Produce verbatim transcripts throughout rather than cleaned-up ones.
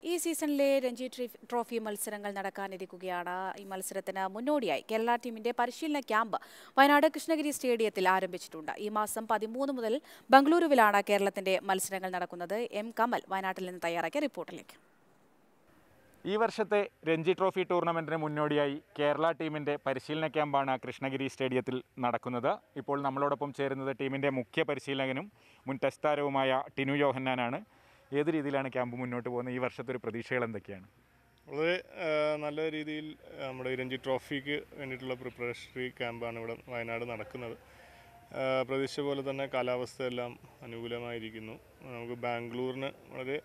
ഈ സീസണിലെ രഞ്ജി ട്രോഫി മത്സരങ്ങൾ നടക്കാനിരിക്കുകയാണ്. ഈ മത്സരത്തിന് മുന്നോടിയായി കേരള ടീമിന്റെ പരിശീലന ക്യാമ്പ് വയനാട് കൃഷ്ണഗിരി സ്റ്റേഡിയത്തിൽ ആരംഭിച്ചിട്ടുണ്ട്. ഈ മാസം പതിമൂന്ന് മുതൽ ബംഗളൂരുവിലാണ് കേരളത്തിന്റെ മത്സരങ്ങൾ നടക്കുന്നത്. എം കമൽ വയനാട്ടിൽ നിന്ന് തയ്യാറാക്കിയ റിപ്പോർട്ടിലേക്ക്. ഈ വർഷത്തെ രഞ്ജി ട്രോഫി ടൂർണമെൻറ്റിന് മുന്നോടിയായി കേരള ടീമിൻ്റെ പരിശീലന ക്യാമ്പാണ് കൃഷ്ണഗിരി സ്റ്റേഡിയത്തിൽ നടക്കുന്നത്. ഇപ്പോൾ നമ്മളോടൊപ്പം ചേരുന്നത് ടീമിൻ്റെ മുഖ്യ പരിശീലകനും മുൻ ടെസ്റ്റ് താരവുമായ ടിനു യോഹന്നാനാണ്. ഏത് രീതിയിലാണ് ക്യാമ്പ് മുന്നോട്ട് പോകുന്നത്? ഈ വർഷത്തെ ഒരു പ്രതീക്ഷകൾ എന്തൊക്കെയാണ്? വളരെ നല്ല രീതിയിൽ നമ്മുടെ രഞ്ജി ട്രോഫിക്ക് വേണ്ടിയിട്ടുള്ള പ്രിപ്പറേഷണറി ക്യാമ്പാണ് ഇവിടെ വയനാട് നടക്കുന്നത്. പ്രതീക്ഷ പോലെ തന്നെ കാലാവസ്ഥയെല്ലാം അനുകൂലമായിരിക്കുന്നു. നമുക്ക് ബാംഗ്ലൂരിന് വളരെ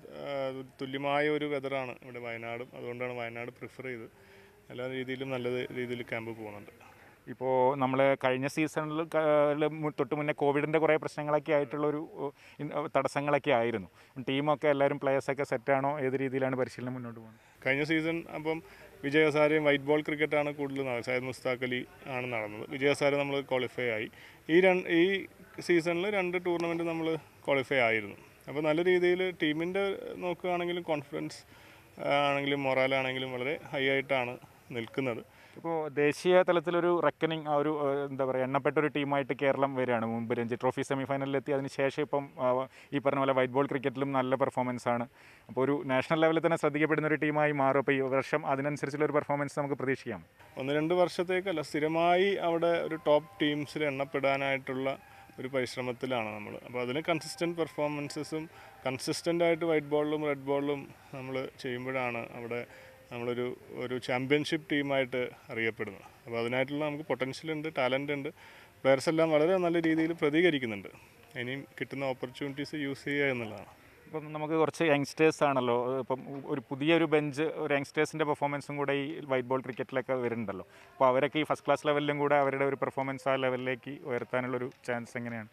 തുല്യമായ ഒരു വെതറാണ് ഇവിടെ വയനാടും. അതുകൊണ്ടാണ് വയനാട് പ്രിഫർ ചെയ്ത് എല്ലാ രീതിയിലും നല്ല രീതിയിൽ ക്യാമ്പ് പോകുന്നുണ്ട്. ഇപ്പോൾ നമ്മൾ കഴിഞ്ഞ സീസണിൽ തൊട്ട് മുന്നേ കോവിഡിൻ്റെ കുറേ പ്രശ്നങ്ങളൊക്കെ ആയിട്ടുള്ളൊരു തടസ്സങ്ങളൊക്കെ ആയിരുന്നു. ടീമൊക്കെ എല്ലാവരും പ്ലേയേഴ്സൊക്കെ സെറ്റാണോ? ഏത് രീതിയിലാണ് പരിശീലനം മുന്നോട്ട് പോകുന്നത്? കഴിഞ്ഞ സീസൺ അപ്പം വിജയസാരയും വൈറ്റ് ബോൾ ക്രിക്കറ്റാണ് കൂടുതൽ നടന്നത്. സയ്യിദ് മുസ്താഖ് അലി ആണ് നടന്നത്. വിജയസാര നമ്മൾ ക്വാളിഫൈ ആയി. ഈ രണ്ട് ഈ സീസണിൽ രണ്ട് ടൂർണമെൻറ്റ് നമ്മൾ ക്വാളിഫൈ ആയിരുന്നു. അപ്പോൾ നല്ല രീതിയിൽ ടീമിൻ്റെ നോക്കുകയാണെങ്കിലും കോൺഫിഡൻസ് ആണെങ്കിലും മൊറാലാണെങ്കിലും വളരെ ഹൈ ആയിട്ടാണ് നിൽക്കുന്നത്. ഇപ്പോൾ ദേശീയ തലത്തിലൊരു റെക്കനിങ് ആ ഒരു എന്താ പറയുക എണ്ണപ്പെട്ടൊരു ടീമായിട്ട് കേരളം വരികയാണ്. മുമ്പ് രഞ്ജി ട്രോഫി സെമി ഫൈനലിലെത്തി. അതിന് ശേഷം ഇപ്പം ഈ പറഞ്ഞ പോലെ വൈറ്റ് ബോൾ ക്രിക്കറ്റിലും നല്ല പെർഫോമൻസ് ആണ്. അപ്പോൾ ഒരു നാഷണൽ ലെവലിൽ തന്നെ ശ്രദ്ധിക്കപ്പെടുന്ന ഒരു ടീമായി മാറും. അപ്പോൾ ഈ വർഷം അതിനനുസരിച്ചുള്ള ഒരു പെർഫോമൻസ് നമുക്ക് പ്രതീക്ഷിക്കാം. ഒന്ന് രണ്ട് വർഷത്തേക്കല്ല, സ്ഥിരമായി അവിടെ ഒരു ടോപ്പ് ടീംസിൽ എണ്ണപ്പെടാനായിട്ടുള്ള ഒരു പരിശ്രമത്തിലാണ് നമ്മൾ. അപ്പോൾ അതിന് കൺസിസ്റ്റൻറ്റ് പെർഫോമൻസസും കൺസിസ്റ്റൻ്റായിട്ട് വൈറ്റ് ബോളിലും റെഡ് ബോളിലും നമ്മൾ ചെയ്യുമ്പോഴാണ് അവിടെ നമ്മളൊരു ഒരു ചാമ്പ്യൻഷിപ്പ് ടീമായിട്ട് അറിയപ്പെടുന്നത്. അപ്പോൾ അതിനായിട്ടുള്ള നമുക്ക് പൊട്ടൻഷ്യലുണ്ട്, ടാലൻ്റ് ഉണ്ട്. പ്ലെയേഴ്സ് എല്ലാം വളരെ നല്ല രീതിയിൽ പ്രതികരിക്കുന്നുണ്ട്. ഇനിയും കിട്ടുന്ന ഓപ്പർച്യൂണിറ്റീസ് യൂസ് ചെയ്യുക എന്നുള്ളതാണ്. ഇപ്പം നമുക്ക് കുറച്ച് യങ്സ്റ്റേഴ്സ് ആണല്ലോ. ഇപ്പം ഒരു പുതിയൊരു ബെഞ്ച് ഒരു യങ്സ്റ്റേഴ്സിൻ്റെ പെർഫോമൻസും കൂടെ ഈ വൈറ്റ് ബോൾ ക്രിക്കറ്റിലൊക്കെ വരുന്നുണ്ടല്ലോ. അപ്പോൾ അവരൊക്കെ ഈ ഫസ്റ്റ് ക്ലാസ് ലെവലിലും കൂടെ അവരുടെ ഒരു പെർഫോമൻസ് ആ ലെവലിലേക്ക് ഉയർത്താനുള്ളൊരു ചാൻസ് എങ്ങനെയാണ്?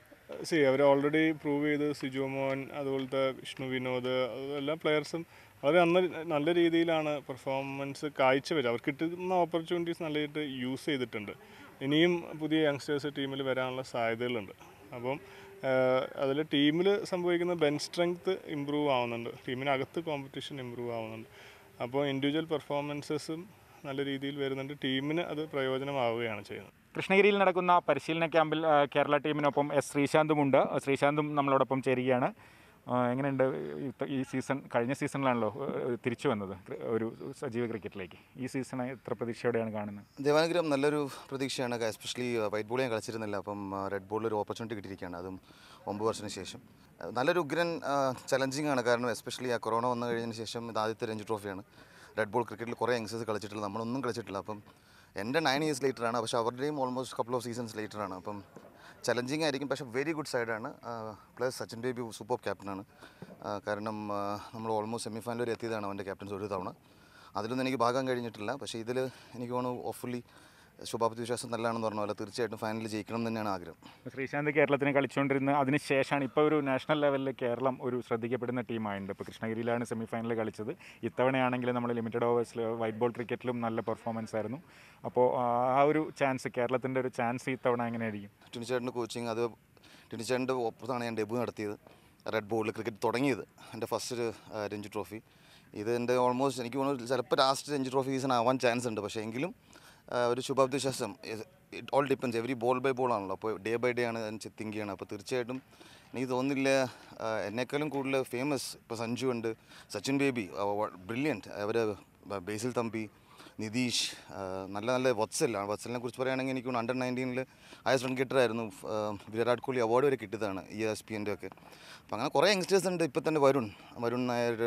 സി അവർ ഓൾറെഡി പ്രൂവ് ചെയ്ത് സിജു മോഹൻ, അതുപോലത്തെ വിഷ്ണു വിനോദ്, എല്ലാ പ്ലെയേഴ്സും വളരെ നല്ല നല്ല രീതിയിലാണ് പെർഫോമൻസ് കാഴ്ചവെച്ചത്. അവർക്ക് കിട്ടുന്ന ഓപ്പർച്യൂണിറ്റീസ് നല്ലതായിട്ട് യൂസ് ചെയ്തിട്ടുണ്ട്. ഇനിയും പുതിയ യങ്സ്റ്റേഴ്സ് ടീമിൽ വരാനുള്ള സാധ്യതകളുണ്ട്. അപ്പം അതിൽ ടീമിൽ സംഭവിക്കുന്ന ബെഞ്ച് സ്ട്രെങ്ത് ഇമ്പ്രൂവ് ആവുന്നുണ്ട്. ടീമിനകത്ത് കോമ്പറ്റീഷൻ ഇമ്പ്രൂവ് ആവുന്നുണ്ട്. അപ്പോൾ ഇൻഡിവിജ്വൽ പെർഫോമൻസസും നല്ല രീതിയിൽ വരുന്നുണ്ട്. ടീമിന് അത് പ്രയോജനമാവുകയാണ് ചെയ്യുന്നത്. കൃഷ്ണഗിരിയിൽ നടക്കുന്ന പരിശീലന ക്യാമ്പിൽ കേരള ടീമിനൊപ്പം എസ് ശ്രീശാന്തുമുണ്ട്. ശ്രീശാന്തും നമ്മളോടൊപ്പം ചേരുകയാണ്. എങ്ങനെയുണ്ട് ഈ സീസൺ? കഴിഞ്ഞ സീസണിലാണല്ലോ തിരിച്ചു വന്നത് ഒരു സജീവ ക്രിക്കറ്റിലേക്ക്. ഈ സീസൺ എത്ര പ്രതീക്ഷയോടെയാണ് കാണുന്നത്? ദേവാനുഗ്രഹം നല്ലൊരു പ്രതീക്ഷയാണ്. എസ്പെഷ്യലി വൈറ്റ് ബോൾ ഞാൻ കളിച്ചിരുന്നില്ല. അപ്പം റെഡ് ബോളിൽ ഒരു ഓപ്പർച്യൂണിറ്റി കിട്ടിയിരിക്കുകയാണ്, അതും ഒമ്പത് വർഷത്തിന് ശേഷം. നല്ലൊരു ഉഗ്രൻ ചലഞ്ചിങ് ആണ്. കാരണം എസ്പെഷ്യലി ആ കൊറോണ വന്നു കഴിഞ്ഞതിന് ശേഷം ഇത് ആദ്യത്തെ രഞ്ജി ട്രോഫിയാണ്. റെഡ് ബോൾ ക്രിക്കറ്റിൽ കുറേ യങ്സ്റ്റേഴ്സ് കളിച്ചിട്ടില്ല, നമ്മളൊന്നും കളിച്ചിട്ടില്ല. അപ്പം എൻ്റെ നയൻ ഇയേഴ്സ് ലേറ്ററാണ്, പക്ഷേ അവരുടെയും ഓൾമോസ്റ്റ് കപ്പിൾ ഓഫ് സീസൺസ് ലേറ്ററാണ്. അപ്പം ചലഞ്ചിങ് ആയിരിക്കും, പക്ഷേ വെരി ഗുഡ് സൈഡാണ്. പ്ലസ് സച്ചിൻ ബേബി സൂപ്പർ ക്യാപ്റ്റനാണ്. കാരണം നമ്മൾ ഓൾമോസ്റ്റ് സെമി ഫൈനൽ വരെ എത്തിയതാണ് അവൻ്റെ ക്യാപ്റ്റൻസ് ഒരു തവണ. അതിലൊന്നും എനിക്ക് ഭാഗം കഴിഞ്ഞിട്ടില്ല. പക്ഷേ ഇതിൽ എനിക്ക് തോന്നുന്നു ഓഫ്ലി ശുഭാപ്തി വിശ്വാസം നല്ലതാണെന്ന് പറഞ്ഞ പോലെ തീർച്ചയായിട്ടും ഫൈനലിൽ ജയിക്കണം എന്ന് തന്നെയാണ് ആഗ്രഹം. ശ്രീശാന്ത് കേരളത്തിന് കളിച്ചുകൊണ്ടിരുന്ന അതിന് ശേഷമാണ് ഇപ്പോൾ ഒരു നാഷണൽ ലെവലിൽ കേരളം ഒരു ശ്രദ്ധിക്കപ്പെടുന്ന ടീമായിട്ടുണ്ട്. ഇപ്പോൾ കൃഷ്ണഗിരിയിലാണ് സെമി ഫൈനലിൽ കളിച്ചത്. ഇത്തവണയാണെങ്കിൽ നമ്മൾ ലിമിറ്റഡ് ഓവേഴ്സിൽ വൈറ്റ് ബോൾ ക്രിക്കറ്റിലും നല്ല പെർഫോമൻസ് ആയിരുന്നു. അപ്പോൾ ആ ഒരു ചാൻസ്, കേരളത്തിൻ്റെ ഒരു ചാൻസ് ഇത്തവണ എങ്ങനെയായിരിക്കും? ടിനിച്ചേട്ടൻ്റെ കോച്ചിങ്, അത് ടിനിച്ചേട്ടൻ്റെ ഒപ്പത്താണ് ഞാൻ ഡെബ്യൂ നടത്തിയത്. റെഡ് ബോളിൽ ക്രിക്കറ്റ് തുടങ്ങിയത് എൻ്റെ ഫസ്റ്റ് രഞ്ജി ട്രോഫി. ഇത് എൻ്റെ ഓൾമോസ്റ്റ് എനിക്ക് തോന്നുന്നു ചിലപ്പോൾ ലാസ്റ്റ് രഞ്ജി ട്രോഫി സീസൺ ആവാൻ ചാൻസ് ഉണ്ട്. പക്ഷേ എങ്കിലും ഒരു ശുഭാപ്തി വിശ്വാസം, it all depends, every ball by ball ആണല്ലോ. അപ്പോൾ ഡേ ബൈ ഡേ ആണ് അതിന് തിങ്ക് ചെയ്യണം. അപ്പോൾ തീർച്ചയായിട്ടും എനിക്ക് തോന്നുന്നില്ല എന്നെക്കാളും കൂടുതൽ ഫേമസ് ഇപ്പോൾ സഞ്ജു ഉണ്ട്, സച്ചിൻ ബേബി ബ്രില്യൻറ്റ്, അവർ ബേസിൽ തമ്പി, നിതീഷ്, നല്ല നല്ല വത്സലാണ്. വത്സലിനെ കുറിച്ച് പറയുകയാണെങ്കിൽ എനിക്ക് അണ്ടർ നയൻറ്റീനിൽ ഹയസ്റ്റ് റൺ ഗെറ്ററായിരുന്നു. വിരാട് കോഹ്ലി അവാർഡ് വരെ കിട്ടിയതാണ് ഇ എസ് പി എൻ്റെ ഒക്കെ. അപ്പം അങ്ങനെ കുറേ യങ്സ്റ്റേഴ്സ് ഉണ്ട്. ഇപ്പോൾ തന്നെ വരുൺ വരുൺ നായർ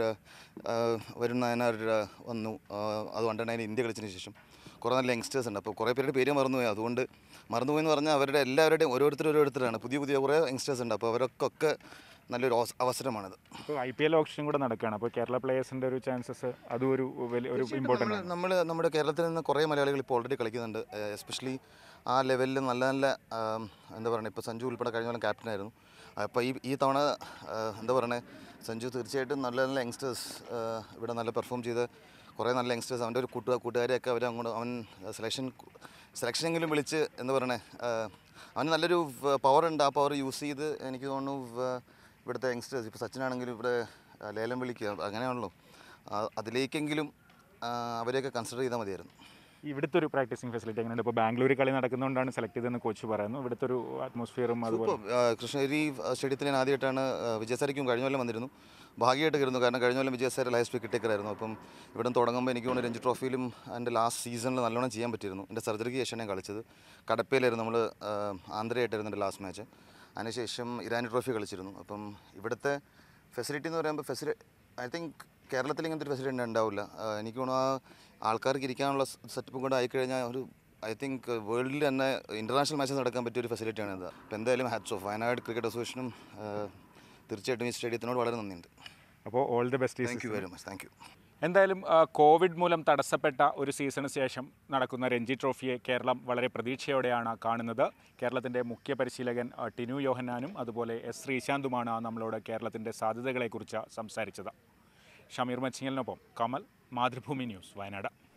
വരുൺ നായനാർ വന്നു, അത് അണ്ടർ നയൻറ്റീൻ ഇന്ത്യ കളിച്ചതിന് ശേഷം. കുറേ നല്ല യങ്സ്റ്റേഴ്സ് ഉണ്ട്. അപ്പോൾ കുറേ പേരുടെ പേര് മറന്നുപോയി. അതുകൊണ്ട് മറന്നുപോയെന്ന് പറഞ്ഞാൽ അവരുടെ എല്ലാവരുടെയും ഓരോരുത്തർ ഓരോരുത്തരാണ്. പുതിയ പുതിയ കുറേ യങ്സ്റ്റേഴ്സ് ഉണ്ട്. അപ്പോൾ അവരൊക്കെ നല്ലൊരു അവസരമാണിത്. ഇപ്പോൾ ഐ പി എൽ ഓപ്ഷൻ കൂടെ നടക്കുകയാണ്. അപ്പോൾ കേരള പ്ലേയേഴ്സിൻ്റെ ഒരു ചാൻസസ് അതും ഒരു വലിയ ഒരു ഇമ്പോർട്ടൻ്റ് ആണ്. നമ്മൾ നമ്മുടെ കേരളത്തിൽ നിന്ന് കുറേ മലയാളികൾ ഇപ്പോൾ ഓൾറെഡി കളിക്കുന്നുണ്ട്. എസ്പെഷ്യലി ആ ലെവലിൽ നല്ല നല്ല എന്താ പറയുക, ഇപ്പോൾ സഞ്ജു ഉൾപ്പെടെ കഴിഞ്ഞ പോലെ ക്യാപ്റ്റനായിരുന്നു. അപ്പോൾ ഈ ഈ തവണ എന്താ പറയുന്നത്, സഞ്ജു തീർച്ചയായിട്ടും നല്ല നല്ല യങ്സ്റ്റേഴ്സ് ഇവിടെ നല്ല പെർഫോം ചെയ്ത് കുറേ നല്ല യങ്സ്റ്റേഴ്സ്, അവൻ്റെ ഒരു കൂട്ടുകാർ കൂട്ടുകാരെയൊക്കെ അവർ അങ്ങോട്ട് അവൻ സെലക്ഷൻ സെലക്ഷനെങ്കിലും വിളിച്ച് എന്താ പറയണേ, അവന് നല്ലൊരു പവർ ഉണ്ട്. ആ പവർ യൂസ് ചെയ്ത് എനിക്ക് തോന്നുന്നു ഇവിടുത്തെ യങ്സ്റ്റേഴ്സ്, ഇപ്പോൾ സച്ചിനാണെങ്കിലും ഇവിടെ ലേലം വിളിക്കുക അങ്ങനെയാണല്ലോ, അതിലേക്കെങ്കിലും അവരെയൊക്കെ കൺസിഡർ ചെയ്താൽ മതിയായിരുന്നു. ഇവിടുത്തെ ഒരു പ്രാക്ടീസിങ് ഫെസിലിറ്റി എങ്ങനെയുണ്ട്? ഇപ്പോൾ ബാംഗ്ലൂർ കളി നടക്കുന്നതുകൊണ്ടാണ് സെലക്ട് ചെയ്തതെന്ന് കോച്ച് പറയുന്നു. ഇവിടുത്തെ ഒരു അറ്റ്മോസ്ഫിയറും അതുപോലെ കൃഷ്ണഗിരി സ്റ്റേഡിയത്തിൽ ഞാൻ ആദ്യമായിട്ടാണ്, വിജയസാരിക്കും കഴിഞ്ഞ കൊല്ലം വന്നിരുന്നു, ഭാഗ്യമായിട്ട് കയറുന്നു. കാരണം കഴിഞ്ഞ കൊല്ലം വിജയസാരി ലൈഫ് സ്പീക്ക് കിട്ടേക്കറായിരുന്നു. അപ്പം ഇവിടെ തുടങ്ങുമ്പോൾ എനിക്ക് തോന്നുന്നു രഞ്ജി ട്രോഫിയിലും എൻ്റെ ലാസ്റ്റ് സീസണിൽ നല്ലോണം ചെയ്യാൻ പറ്റിയിരുന്നു. എൻ്റെ സർജറിക്ക് ശേഷം ഞാൻ കളിച്ചത് കടപ്പയിലായിരുന്നു, നമ്മൾ ആന്ധ്രയായിട്ടായിരുന്നു എൻ്റെ ലാസ്റ്റ് മാച്ച്. അതിനുശേഷം ഇറാനി ട്രോഫി കളിച്ചിരുന്നു. അപ്പം ഇവിടുത്തെ ഫെസിലിറ്റി എന്ന് പറയുമ്പോൾ ഫെസിലി ഐ തിങ്ക് കേരളത്തിൽ ഇങ്ങനത്തെ ഒരു ഫെസിലിറ്റി ഉണ്ടാവില്ല. എനിക്ക് തോന്നുന്നു ആ ആൾക്കാർക്ക് ഇരിക്കാനുള്ള സെറ്റപ്പും കൂടെ ആയിക്കഴിഞ്ഞാൽ ഒരു ഐ തിങ്ക് വേൾഡിൽ തന്നെ ഇൻ്റർനാഷണൽ മാച്ചസ് നടക്കാൻ പറ്റിയ ഒരു ഫെസിലിറ്റിയാണ് ഇത്. അപ്പോൾ എന്തായാലും ഹാറ്റ്സ് ഓഫ് വയനാട് ക്രിക്കറ്റ് അസോസിയേഷനും തീർച്ചയായിട്ടും ഈ സ്റ്റേഡിയത്തിനോട് വളരെ നന്ദിയുണ്ട്. അപ്പോൾ all the best. Thank you very much. Thank you. എന്തായാലും കോവിഡ് മൂലം തടസ്സപ്പെട്ട ഒരു സീസണിന് ശേഷം നടക്കുന്ന രഞ്ജി ട്രോഫിയെ കേരളം വളരെ പ്രതീക്ഷയോടെയാണ് കാണുന്നത്. കേരളത്തിൻ്റെ മുഖ്യ പരിശീലകൻ ടിനു യോഹന്നാനും അതുപോലെ എസ് ശ്രീശാന്തുമാണ് നമ്മളോട് കേരളത്തിൻ്റെ സാധ്യതകളെക്കുറിച്ച് സംസാരിച്ചത്. ഷമീർ മച്ചിങ്ങലിനൊപ്പം കമൽ, മാതൃഭൂമി ന്യൂസ്, വയനാട്.